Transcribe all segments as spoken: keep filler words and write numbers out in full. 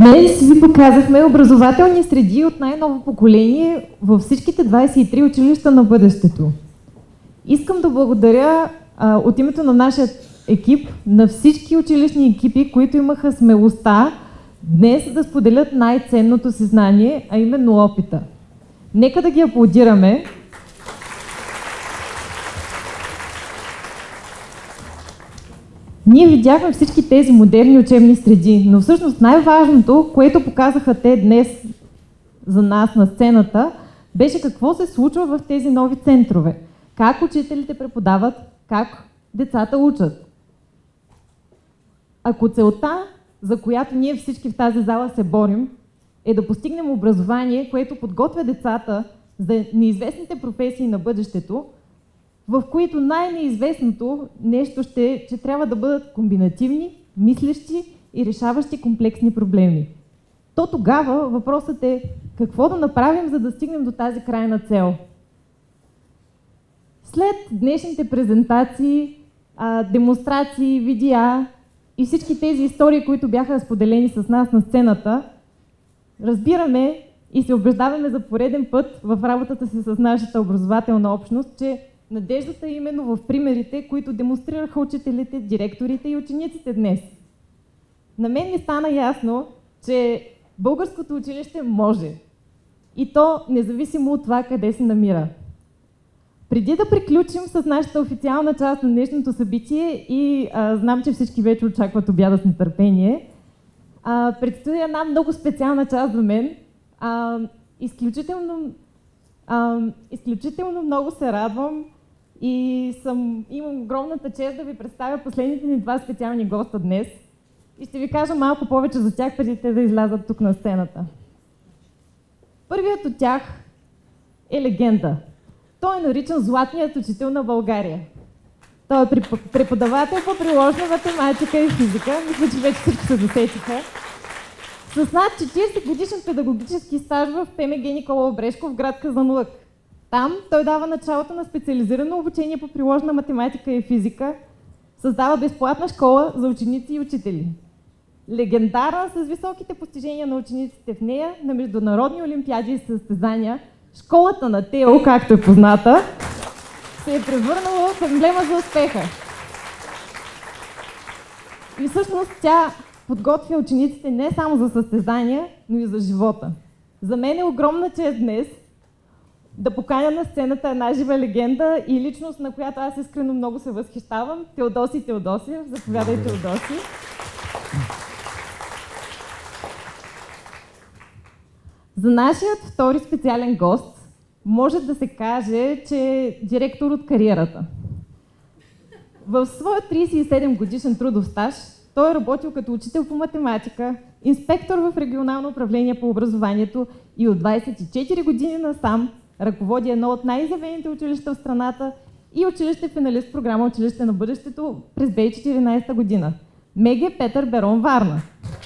Днес ви показахме образователни среди от най-ново поколение във всичките двадесет и три училища на бъдещето. Искам да благодаря а, от името на нашия екип, на всички училищни екипи, които имаха смелостта днес да споделят най-ценното си знание, а именно опита. Нека да ги аплодираме. Ние видяхме всички тези модерни учебни среди, но всъщност най-важното, което показаха те днес за нас на сцената, беше какво се случва в тези нови центрове. Как учителите преподават, как децата учат. Ако целта, за която ние всички в тази зала се борим, е да постигнем образование, което подготвя децата за неизвестните професии на бъдещето, в които най-неизвестното нещо ще е, че трябва да бъдат комбинативни, мислещи и решаващи комплексни проблеми. То тогава въпросът е какво да направим, за да стигнем до тази крайна цел. След днешните презентации, демонстрации, видеа и всички тези истории, които бяха споделени с нас на сцената, разбираме и се убеждаваме за пореден път в работата си с нашата образователна общност, че надеждата е именно в примерите, които демонстрираха учителите, директорите и учениците днес. На мен ми стана ясно, че българското училище може. И то независимо от това къде се намира. Преди да приключим с нашата официална част на днешното събитие и а, знам, че всички вече очакват обяда с нетърпение, а, предстои една много специална част за мен. А, изключително, а, изключително много се радвам и съм, имам огромната чест да ви представя последните ни два специални госта днес. И ще ви кажа малко повече за тях, преди те да излязат тук на сцената. Първият от тях е легенда. Той е наричан Златният учител на България. Той е преподавател по приложна математика и физика. Мисля, че вече всички се досетиха. С над четиридесет годишен педагогически стаж в ПМГ Никола Обрешков в град Казанлък. Там той дава началото на специализирано обучение по приложна математика и физика, създава безплатна школа за ученици и учители. Легендарна с високите постижения на учениците в нея на международни олимпиади и състезания, школата на Тео, както е позната, се е превърнала в емблема за успеха. И всъщност тя подготвя учениците не само за състезания, но и за живота. За мен е огромна чест днес да поканя на сцената една жива легенда и личност, на която аз искрено много се възхищавам. Теодоси Теодосиев. Заповядай, Теодоси. За нашият втори специален гост може да се каже, че е директор от кариерата. В своя тридесет и седем годишен трудов стаж той е работил като учител по математика, инспектор в регионално управление по образованието и от двадесет и четири години насам ръководи едно от най-изявените училища в страната и училище финалист в програма Училище на бъдещето през две хиляди и четиринадесета година. МГ Петър Берон, Варна.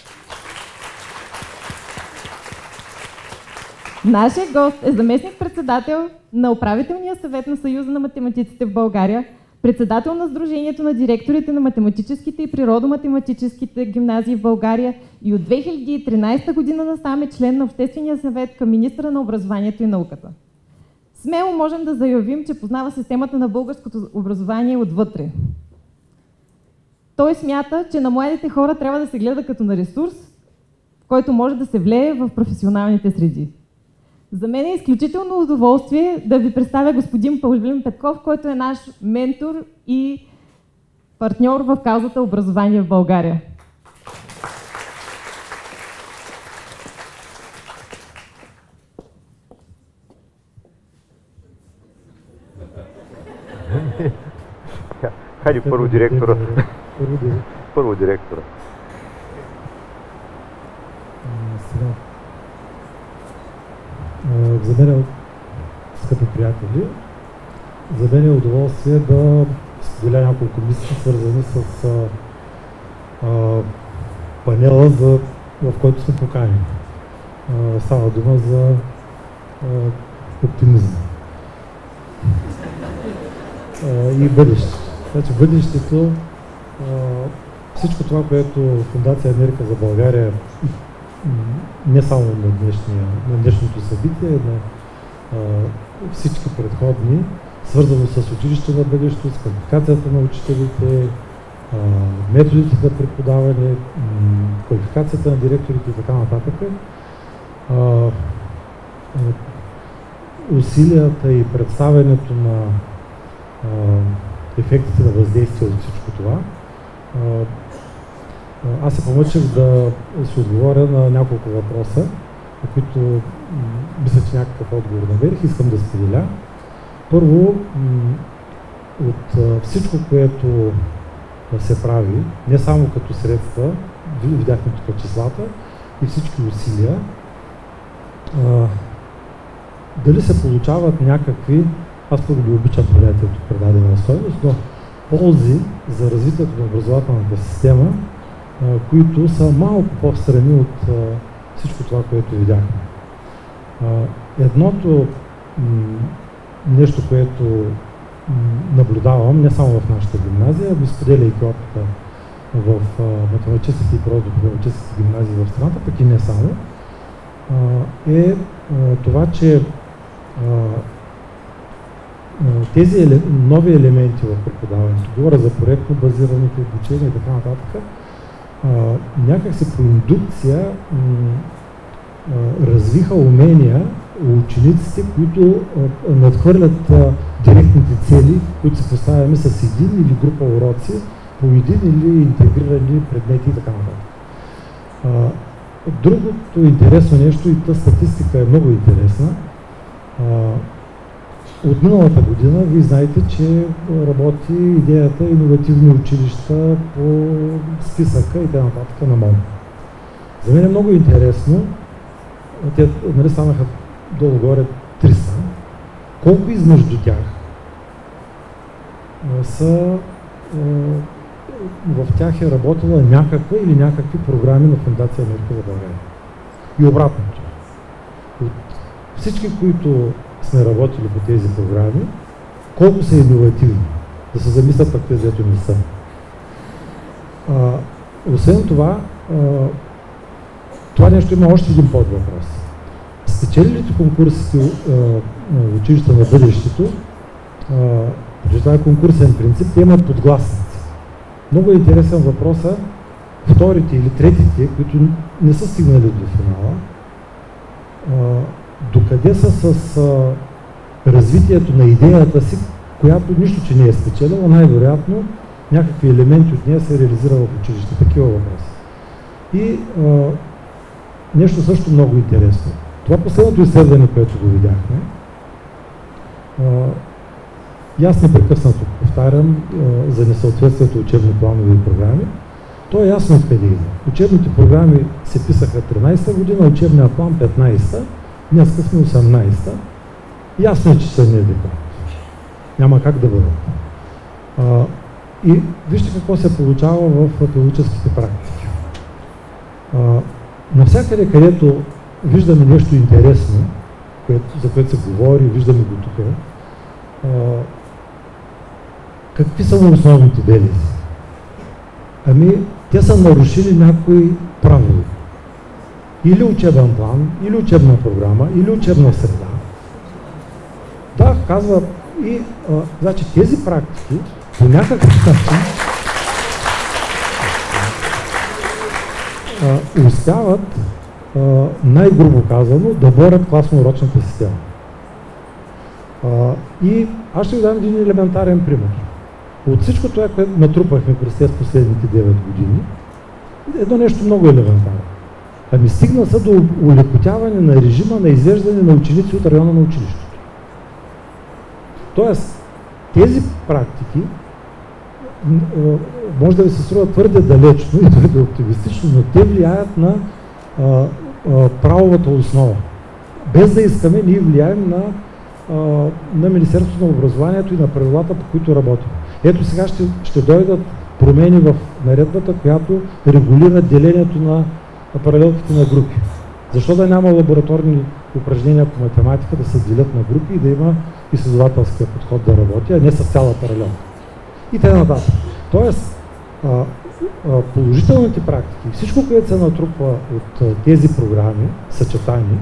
Нашия гост е заместник-председател на управителния съвет на Съюза на математиците в България, председател на Сдружението на директорите на математическите и природо-математическите гимназии в България и от две хиляди и тринадесета година насам е член на Обществения съвет към министъра на образованието и науката. Смело можем да заявим, че познава системата на българското образование отвътре. Той смята, че на младите хора трябва да се гледа като на ресурс, който може да се влее в професионалните среди. За мен е изключително удоволствие да ви представя господин Павлин Петков, който е наш ментор и партньор в каузата образование в България. Хайде първо директора. Първо директора. За мен, скъпи приятели, за мен е удоволствие да споделя няколко мисли, свързани с а, а, панела, за, в който сме поканени. А, става дума за а, оптимизъм а, и бъдеще. Значи бъдещето, а, всичко това, което Фондация Америка за България не само на, днешния, на днешното събитие, на а, всички предходни, свързано с училище на бъдещето, с квалификацията на учителите, а, методите за преподаване, квалификацията на директорите и така нататък. А, а, усилията и представянето на а, ефектите на въздействие от всичко това. А, аз се помъчих да се отговоря на няколко въпроса, на които мисля, че някакъв отговор намерих. Искам да споделя. Първо, от всичко, което се прави, не само като средства, видяхме тук числата и всички усилия, дали се получават някакви, аз първо ги обичам понятието предадена стойност, но ползи за развитието на образователната система, които са малко по-встрани от всичко това, което видяхме. Едното нещо, което наблюдавам, не само в нашата гимназия, ами споделяйки опита в математическите и природно-математическите гимназии в страната, пък и не само, е това, че тези еле... нови елементи в преподаването, говоря за проектно базираните обучения и така нататък, някакси по индукция развиха умения у учениците, които а, надхвърлят а, директните цели, които се поставяме с един или група уроци, по един или интегрирани предмети и така нататък. Другото интересно нещо, и тази статистика е много интересна. А, от миналата година вие знаете, че работи идеята иновативни училища по списъка и т.н. на МОН. За мен е много интересно, те нали, станаха долу-горе триста, колко измежду тях са, в тях е работила някаква или някакви програми на Фондация Америка за България. И обратното. От всички, които сме работили по тези програми, колко са иновативни, да се замислят пък тези, ето не са. А, освен това, а, това нещо има още един подвъпрос. Спечелилите конкурсите в училища на бъдещето, по това е конкурсен принцип, те имат подгласници. Много е интересен въпроса, вторите или третите, които не са стигнали до финала, докъде са с а, развитието на идеята си, която нищо, че не е спечелила, най-вероятно някакви елементи от нея се реализира в училище. Такива въпроси. И а, нещо също много интересно. Това последното изследване, което го видяхме, а, и аз непрекъснато повтарям а, за несъответствието учебни планове и програми, то е ясно откъде идва. Учебните програми се писаха тринайсета година, учебния план петнайсета, днес сме осемнайсета. Ясно е, че са неадекватни. Няма как да бъдат. А, и вижте какво се получава в педагогическите практики. А, навсякъде, където виждаме нещо интересно, което, за което се говори, виждаме го тук, а, какви са основните белези? Ами, те са нарушили някои правила. Или учебен план, или учебна програма, или учебна среда. Да, казва и, а, значи тези практики по някакъв начин а, успяват, а, най-грубо казано, да борят класно-урочната система. А, и аз ще ви дам един елементарен пример. От всичко това, което натрупахме през тези последните девет години, едно нещо много елементарно. Ами стигна се до улекотяване на режима на извеждане на ученици от района на училището. Тоест, тези практики може да ви се струва твърде далечно и твърде оптимистично, но те влияят на а, а, правовата основа. Без да искаме, ние влияем на, а, на Министерството на образованието и на правилата, по които работим. Ето сега ще, ще дойдат промени в наредбата, която регулира делението на на паралелките на групи. Защо да няма лабораторни упражнения по математика да се делят на групи и да има изследователския подход да работи, а не с цяла паралелка. И т.н. Тоест, а, положителните практики, всичко, което се натрупва от тези програми, съчетани,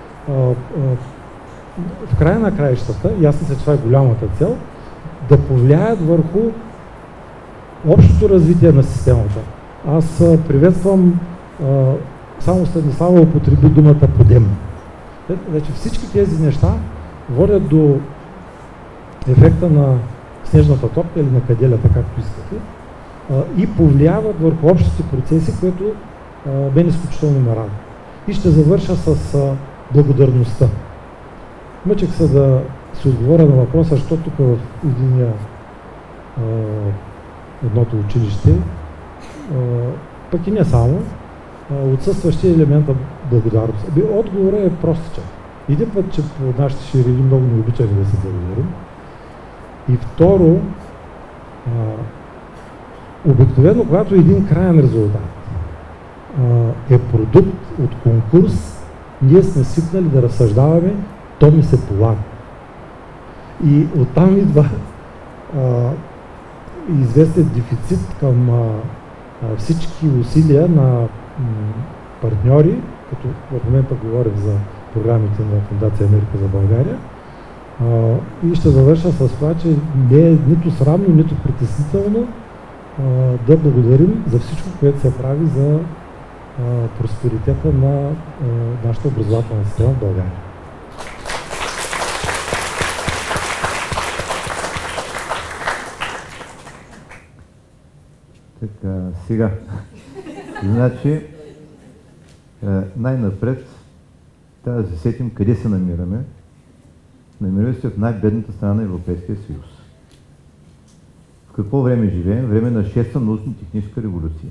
в края на краищата, и аз мисля, че това е голямата цел, да повлияят върху общото развитие на системата. Аз приветствам, само Станислава употреби думата подем. Значи всички тези неща водят до ефекта на снежната топка или на каделята, както искате, и повлияват върху общите процеси, което мен изключително ме радва. И ще завърша с благодарността. Мъчех се да си отговоря на въпроса, защото тук в единия, едното училище, пък и не само, отсъстващия елемента благодарност. Отговорът е простичък. Един път, че по нашите ширини много не обичаме да се благодарим. И второ, обикновено, когато един краен резултат е продукт от конкурс, ние сме свикнали да разсъждаваме, то ми се полага. И оттам идва а, известен дефицит към а, а, всички усилия на м, партньори, като в момента говорим за програмите на Фондация Америка за България. А, и ще завърша с това, че не е нито срамно, нито притеснително а, да благодарим за всичко, което се прави за а, просперитета на а, нашата образователна система в България. Така, сега. Значи, най-напред трябва да се сетим къде се намираме. Намираме се в най-бедната страна на Европейския съюз. В какво време живеем? Време на шеста научно-техническа революция.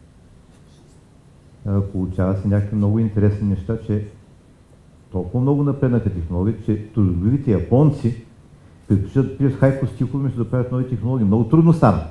Получава се някакви много интересни неща, че толкова много напреднаха технологии, че трудолюбивите японци предпочитат през хайко стихове, вместо да правят нови технологии. Много трудно стана.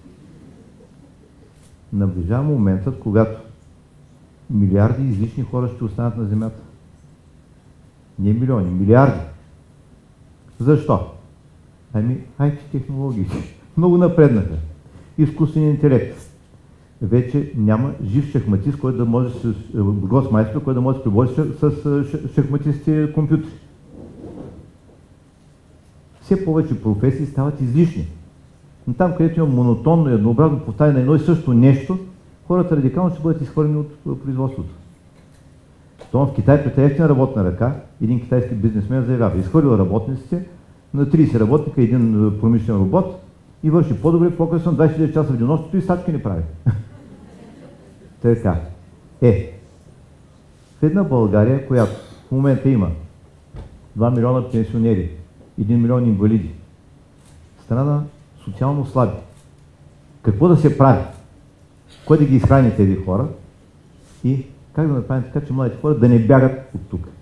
Наближава моментът, когато милиарди излишни хора ще останат на Земята. Не милиони, милиарди. Защо? Ами, ай ти технологии. Много напреднаха. Изкуствен интелект. Вече няма жив шахматист, който да може с гросмайстер, който да може да се пребори с шахматистите компютри. Все повече професии стават излишни. Но там, където има монотонно и еднообразно повтаряне на едно и също нещо, хората радикално ще бъдат изхвърлени от производството. Това в Китай при ефтина работна ръка, един китайски бизнесмен заявява, изхвърлял работниците на трийсет работника, един промишлен робот и върши по-добре, по-късно двайсет и девет часа в денонощието и стачки не прави. Така. Е, в една България, която в момента има два милиона пенсионери, един милион инвалиди, страна социално слаби. Какво да се прави? Кой да ги изхрани тези хора? И как да направим така, че младите хора да не бягат от тук?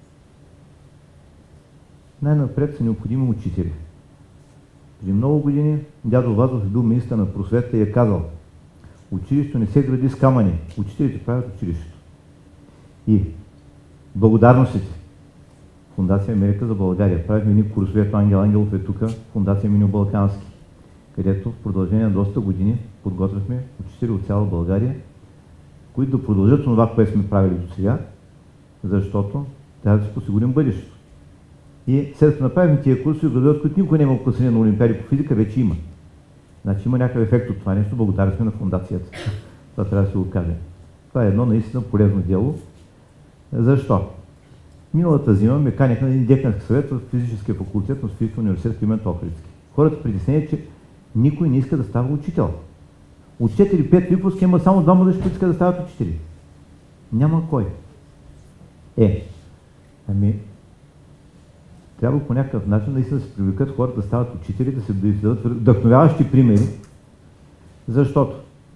Най-напред са необходими учители. Преди много години дядо Вазов е бил министър на просветата и е казал: училището не се гради с камъни, учителите правят училището. И благодарностите. Фондация Америка за България. Правихме едни курсове, ето Ангел Ангелов е тук, Фондация Миньо Балкански, където в продължение на доста години подготвяхме учители от цяла България, които да продължат това, което сме правили до сега, защото трябва да си посигурим бъдещето. И след като направим тия курсове, градове, които никой не има класиране на олимпиади по физика, вече има. Значи има някакъв ефект от това нещо, благодаря сме на фондацията. Това трябва да се го кажем. Това е едно наистина полезно дело. Защо? Миналата зима ме каняха на един декански съвет в физическия факултет на Софийския университет Климент Охридски. Хората притеснени, че никой не иска да става учител. От четири-пет выпуска има само двама души, които искат да стават учители. Няма кой. Е, ами, трябва по някакъв начин наистина да се привлекат хората да стават учители, да се дадат вдъхновяващи примери, защото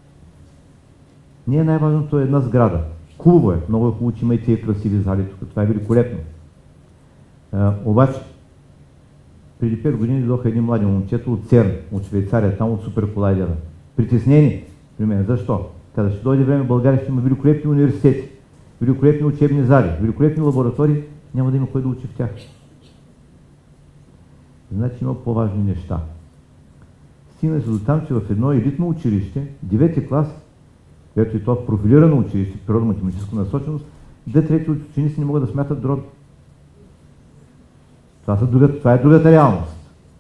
не е най-важното е една сграда. Хубаво е, много е хубаво, че има и тия красиви зали тук, това е великолепно. А, обаче, преди пет години дойдоха едни млади момчета от ЦЕРН, от Швейцария, там от суперколайдера. Притеснени при мен. Защо? Каза, ще дойде време в България, ще има великолепни университети, великолепни учебни зали, великолепни лаборатории, няма да има кой да учи в тях. Значи има по-важни неща. стигна се до там, че в едно елитно училище, девети клас, което е това профилирано училище, природно-математическа насоченост, две трети от ученици не могат да смятат дроби. Това, са друга, това е другата реалност.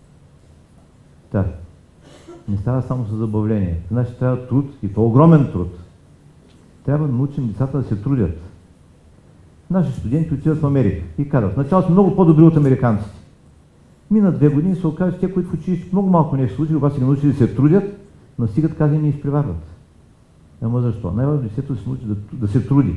Так. Не става само за забавление. Значи трябва труд, и то огромен труд. Трябва да научим децата да се трудят. Наши студенти отиват в Америка и казват, начало са много по-добри от американците. Мина две години се оказва, че те, които в училище много малко нещо случили, обаче ги научили да се трудят, настигат каза и не изпреварват. Ама защо? Най-важно детето се научи да, да се труди.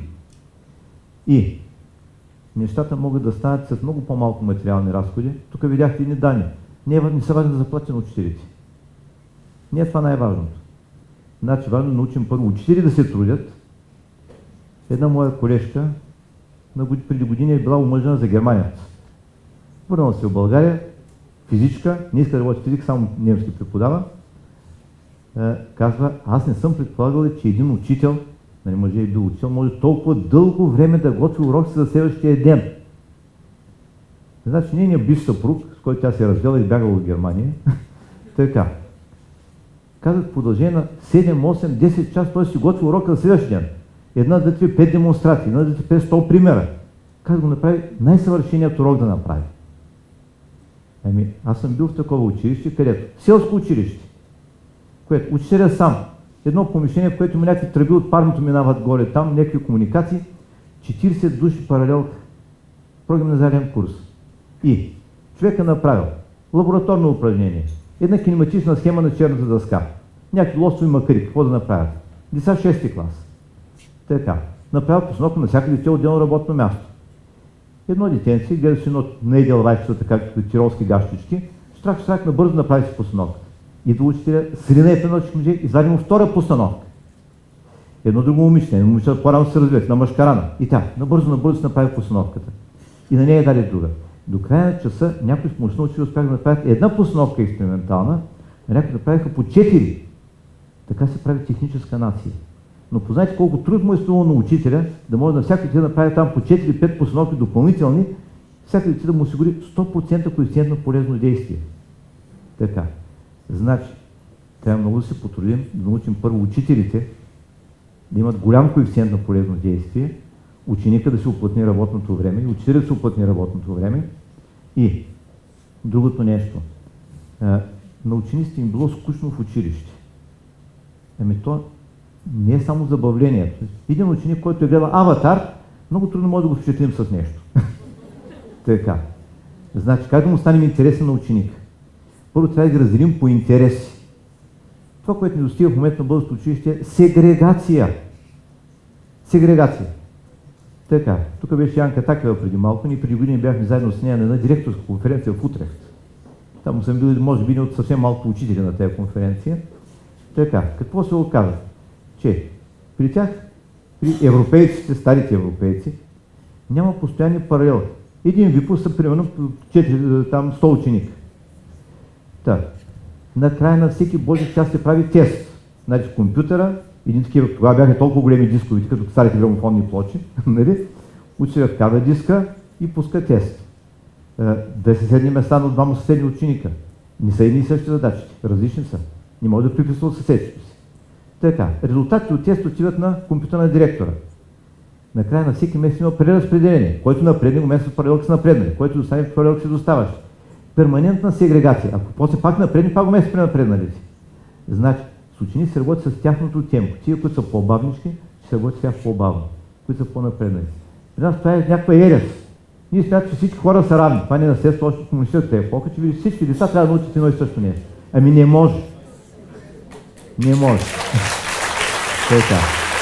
И нещата могат да станат с много по-малко материални разходи. Тук видяхте и ни данни. Не, е, не са важни да заплатят на учителите. Не е това най-важното. Значи важно да научим първо учители да се трудят. Една моя колежка преди години е била омъжена за Германия. Върнала се в България, физичка, не иска да работи физик, само немски преподава. Е, казва, аз не съм предполагал, че един учител, нали, мъже и бил учител, може толкова дълго време да готви урок за следващия ден. Значи нейният бивш съпруг, с който тя се е развела и бягала в Германия, така. Казах, в продължение на седем, осем, десет часа той си готви урока за следващия ден. Една, две, три, пет демонстрации, една, две, три, пет, сто примера. Как го направи? Най-съвършеният урок да направи. Ами, аз съм бил в такова училище, където селско училище, което учителя сам, едно помещение, в което някакви тръби от парното минават горе, там някакви комуникации, четиридесет души паралелка, прогимназиален курс. И човека направил лабораторно упражнение, една кинематична схема на черната дъска, някакви лостови макари, какво да направят? Деца шести клас. Така, направил постановка на всяко дете отделно работно място. Едно детенце, гледа си едно наедел райчета, така като тиролски гащички, штрак, штрак, набързо направи си постановка. Идва учителя, срина е в едно чекмедже, извади му втора постановка. Едно друго момиче, едно момиче по-рано се развие, на мъжкарана. И тя, набързо, набързо се направи постановката. И на нея даде друга. До края на часа някои с помощта учители успяха да направят една постановка експериментална, а някои направиха по четири. Така се прави техническа нация. Но познайте колко труд му е струвало на учителя, да може на всяко дете да направи там по четири-пет постановки допълнителни, всяко дете да му осигури сто процента коефициент на полезно действие. Така. Значи, трябва много да се потрудим, да научим първо учителите да имат голям коефициент на полезно действие, ученика да се уплътни работното време и учителя да се уплътни работното време. И другото нещо. На учениците им било скучно в училище. Ами то не е само забавлението. Един ученик, който е гледал Аватар, много трудно може да го впечатлим с нещо. Така. Значи, как да му станем интересен на ученика? Първо трябва да ги разделим по интереси. Това, което ни достига в момента на българското училище е сегрегация. Сегрегация. Така, тук беше Янка Такева преди малко, ние преди години бяхме заедно с нея на една директорска конференция в Утрехт. Там съм бил, може би, от съвсем малко учители на тази конференция. Така, какво се оказа? Че при тях, при европейците, старите европейци, няма постоянни паралелки. Един випуск са примерно четири, там сто ученика. Так, накрая на всеки божи час се прави тест. Значи в компютъра, един такива, тогава бяха толкова големи дисковите, като старите грамофонни плочи, нали? Учителят вкара диска и пуска тест. Две съседни места на двама съседни ученика. Не са едни и същи задачите, различни са. Не може да приписва от съседите си. Така, резултатите от тест отиват на компютъра на директора. Накрая на всеки месец има преразпределение, който напредне го месец паралелки са напреднали, който достане в паралелки се доставаш. Перманентна сегрегация. Ако после пак напредни, пак го месец пренапреднали си. Значи, с ученици се работи с тяхното темпо. Тия, които са по-бавнички, ще се работи с тях по-бавно, които са по-напреднали. При нас това е някаква ерес. Ние смятаме, че всички хора са равни. Това не е наследство още от комунистическата епоха, че всички деца трябва да научат едно и също нещо. Ами не може. Не може. Така.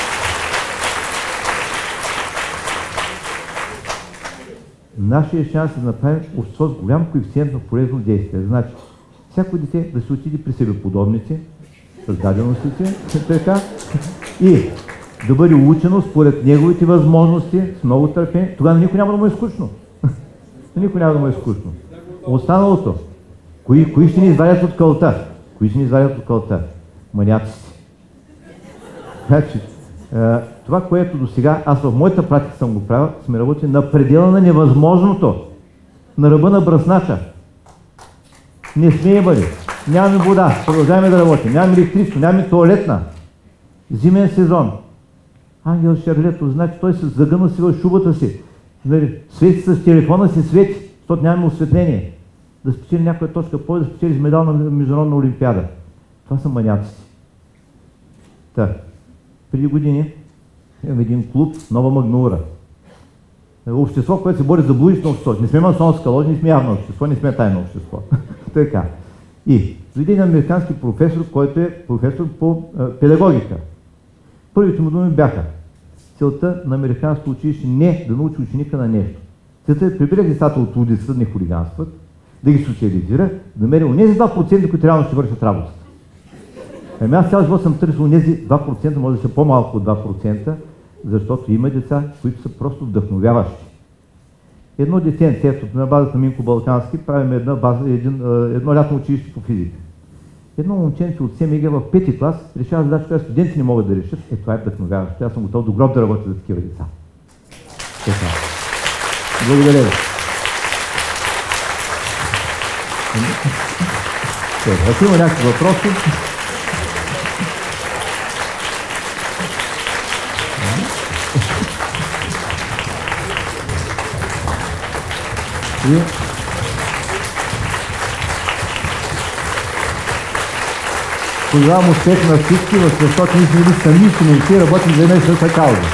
Нашия шанс е да направим общество с голям коефициент на полезно действие. Значи, всяко дете да се отиде при себе подобници, с даденостите, така, и да бъде учено според неговите възможности, с много търпение, тогава на никой няма да му е скучно. На никой няма да му е скучно. Останалото, кои, кои ще ни извадят от кълта? Кои ще ни извадят от кълта? Маняците. Значи, това, което до сега, аз в моята практика съм го правил, сме работили на предела на невъзможното, на ръба на бръснача. Не смее бъде. нямаме вода, продължаваме да работим, нямаме електричество, нямаме туалетна. Зимен сезон. Ангел Шарлето, значи той се загъна си в шубата си. Свети с телефона си свети, защото нямаме осветление. Да спечели някоя точка повече, да спечели с медал на Международна олимпиада. Това са маняците. Та, преди години имаме един клуб, Нова Магнура. Общество, което се бори за будущето общество. Не сме масонска ложа, не сме явно общество, не сме тайно общество. Така. И дойде един американски професор, който е професор по а, педагогика. Първите му думи бяха: целта на американското училище не е да научи ученика на нещо. Целта е да прибере децата от улицата, да не хулиганстват, да ги социализира, да намери онези два процента, които реално ще вършат работата. Ами аз цял живот съм търсил онези два процента, може да са по-малко от два процента, защото има деца, които са просто вдъхновяващи. Едно дете, ето на базата на Минко Балкански, правим една база, един, едно лятно училище по физика. Едно момченце от СМГ в пети клас решава задача, която студенти не могат да решат. Е, това е вдъхновяващо. Аз съм готов до гроб да работя за такива деца. Така. Благодаря ви. Ако има някакви въпроси... И... Пожелавам успех на всички, защото ние сме били сами студенти, работим за една и съща кауза.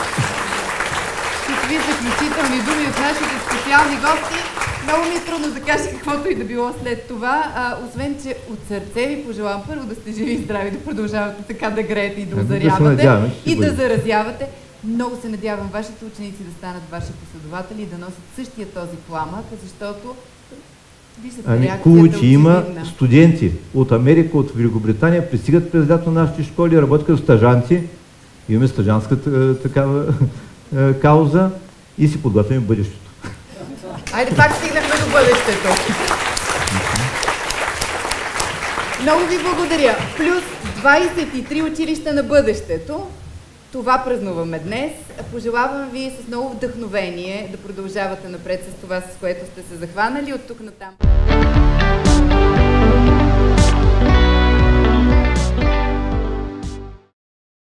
Какви заключителни думи от нашите специални гости. Много ми е трудно да кажа каквото и да било след това, а, освен че от сърце ви пожелавам първо да сте живи и здрави, да продължавате така да греете и да озарявате да и да заразявате. Много се надявам вашите ученици да станат ваши последователи и да носят същия този пламък, защото ами хубаво, че има студенти от Америка, от Великобритания, пристигат през лято на нашите школи, работят като стажанти, имаме стажанска такава кауза и си подготвяме бъдещето. Айде, пак стигнахме до бъдещето. Много ви благодаря. Плюс двадесет и три училища на бъдещето. Това празнуваме днес. Пожелавам ви с много вдъхновение да продължавате напред с това, с което сте се захванали от тук натам.